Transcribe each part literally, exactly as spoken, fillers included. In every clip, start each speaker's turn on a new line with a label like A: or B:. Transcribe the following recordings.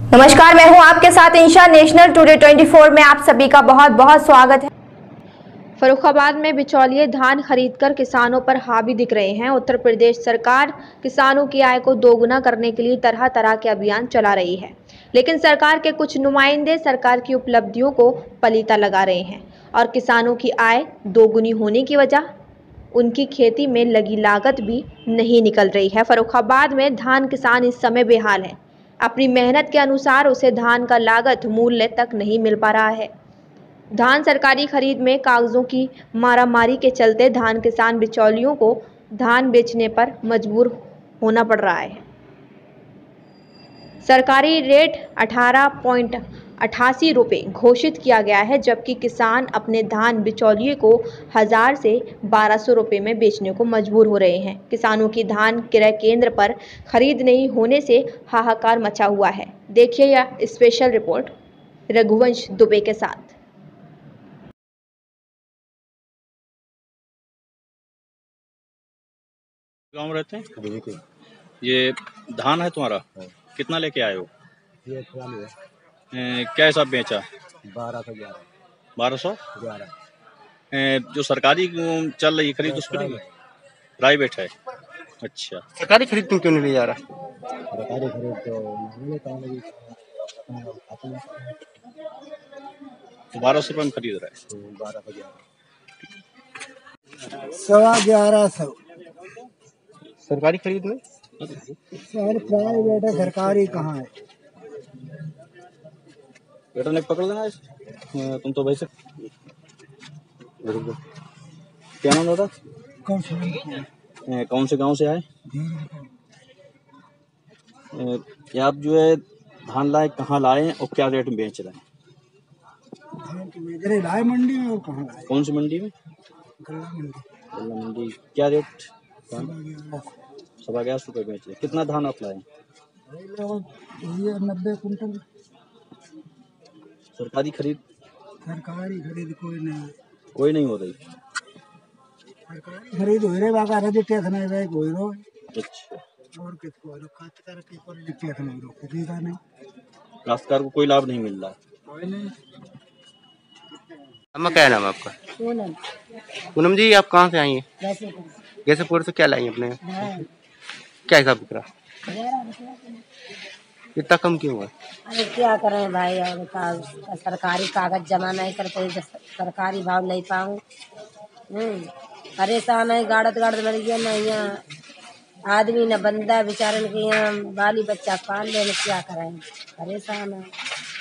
A: नमस्कार, मैं हूं आपके साथ इंशा। नेशनल टुडे चौबीस में आप सभी का बहुत बहुत स्वागत है। फर्रुखाबाद में बिचौलिए धान खरीदकर किसानों पर हावी दिख रहे हैं। उत्तर प्रदेश सरकार किसानों की आय को दोगुना करने के लिए तरह तरह के अभियान चला रही है, लेकिन सरकार के कुछ नुमाइंदे सरकार की उपलब्धियों को पलीता लगा रहे हैं और किसानों की आय दोगुनी होने की वजह उनकी खेती में लगी लागत भी नहीं निकल रही है। फर्रुखाबाद में धान किसान इस समय बेहाल है। अपनी मेहनत के अनुसार उसे धान का लागत मूल्य तक नहीं मिल पा रहा है। धान सरकारी खरीद में कागजों की मारामारी के चलते धान किसान बिचौलियों को धान बेचने पर मजबूर होना पड़ रहा है। सरकारी रेट अठारह पॉइंट अठासी रुपये घोषित किया गया है, जबकि किसान अपने धान बिचौलिए को हजार से बारह सौ रुपये में बेचने को मजबूर हो रहे हैं। किसानों की धान क्रय केंद्र पर खरीद नहीं होने से हाहाकार मचा हुआ है। देखिए यह स्पेशल रिपोर्ट रघुवंश दुबे के साथ।
B: गाँव में रहते हैं। ये धान है तुम्हारा, कितना लेके आए हो?
C: ये है।
B: ए, क्या हिसाब बेचा?
C: बारह सौ ग्यारह
B: बारह सौ
C: ग्यारह
B: जो सरकारी चल रही खरीद उस पर नहीं, प्राइवेट है। अच्छा,
C: सरकारी खरीद तुम क्यों नहीं ले जा रहा? सरकारी खरीद तो महंगे काम है।
B: तो बारह सौ रुपये में खरीद रहा है।
C: बारह सौ ग्यारह सवा ग्यारह सौ सरकारी खरीद में। सर प्राइवेट है, सरकारी कहाँ है?
B: बेटा ने पकड़ लेना इस, तुम तो वैसे। क्या नाम दादा?
C: कौन से
B: कौन से गांव से आए? ये आप जो है धान लाए, कहाँ लाए और क्या रेट में बेच रहे हैं?
C: धान तो इधर लाए मंडी में। और कहाँ लाए?
B: कौन सी मंडी में?
C: गल्ला मंडी।
B: गल्ला मंडी। क्या रेट? सवा ग्यारह रुपये बेच रहे। कितना धान आप लाए?
C: ये नब्बे कुंटल।
B: सरकारी खरीद?
C: सरकारी खरीद कोई नहीं
B: कोई नहीं हो रही।
C: सरकारी खरीद हो रही बाका रजिस्ट्रेशन है भाई कोई रो।
B: अच्छा,
C: और किसको रो काश्तकार के को रजिस्ट्रेशन हो रो खरीदा नहीं।
B: काश्तकार को कोई लाभ नहीं मिल रहा।
C: कोई नहीं। अम्मा क्या नाम आपका? पूनम। पूनम जी, आप कहाँ से आई हैं? जैसेपुर से। क्या लाई अपने? क्या हिसाब बिक रहा? इतना कम क्यों हुआ?
D: अरे क्या करें भाई, और का, सरकारी कागज जमा नहीं करते, सरकारी भाव नहीं पाऊँ। परेशान है, गाड़त गाड़त मर गया ना। यहाँ आदमी न बंदा बेचारे के यहाँ बाली बच्चा पाल लेने, क्या करें, परेशान है।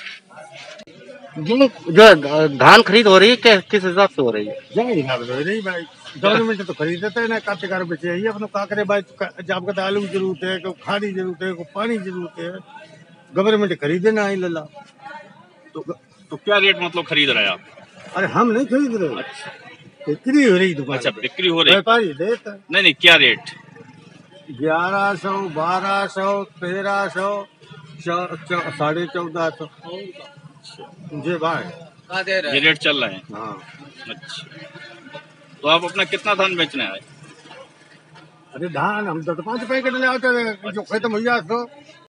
C: जो जो धान खरीद हो रही है क्या, किस हिसाब से हो रही है? जगह हिसाब से हो रही भाई। गवर्नमेंट तो खरीद देते हैं ना, काश्तकार बचे ही अपना का करे भाई। आपका तो आलू की जरूरत है, को खाद की जरूरत है, को पानी की जरूरत है, गवर्नमेंट खरीदे ना ही लला।
B: तो तो क्या रेट मतलब खरीद रहे हैं आप?
C: अरे हम नहीं खरीद रहे। बिक्री हो रही दुकान।
B: अच्छा, बिक्री हो रही।
C: व्यापारी देता
B: नहीं नहीं, क्या रेट?
C: ग्यारह सौ बारह सौ तेरह सौ साढ़े चौदह सौ जी भाई
B: ये रेट चल रहे हैं।
C: हाँ।
B: अच्छा, तो आप अपना कितना धान बेचने आए?
C: अरे धान हम दस पाँच पैकेट ले आते हैं, जो खत्म हो जाए तो